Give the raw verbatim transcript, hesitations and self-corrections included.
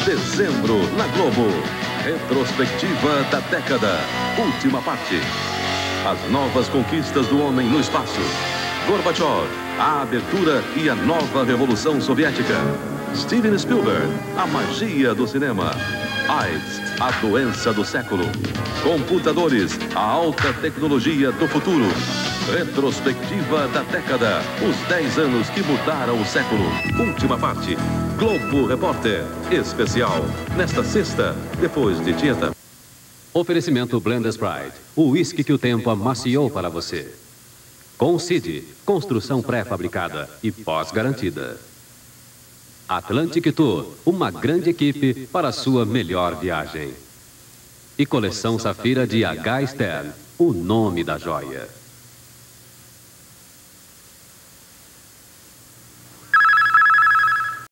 Dezembro na Globo. Retrospectiva da década. Última parte. As novas conquistas do homem no espaço. Gorbachev, a abertura e a nova revolução soviética. Steven Spielberg, a magia do cinema. AIDS, a doença do século. Computadores, a alta tecnologia do futuro. Retrospectiva da década. Os dez anos que mudaram o século. Última parte. Globo Repórter. Especial. Nesta sexta, depois de Tieta. Oferecimento Blenders Pride. O uísque que o tempo amaciou para você. Com C I D. Construção pré-fabricada e pós-garantida. Atlantic Tour. Uma grande equipe para a sua melhor viagem. E Coleção Safira de H. Stern. O nome da joia.